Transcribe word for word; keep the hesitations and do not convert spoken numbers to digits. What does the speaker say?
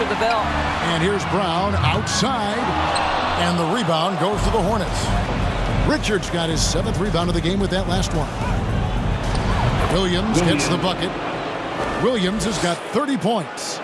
of the bell. And here's Brown outside. And the rebound goes to the Hornets. Richards got his seventh rebound of the game with that last one. Williams gets the bucket. Williams has got thirty points.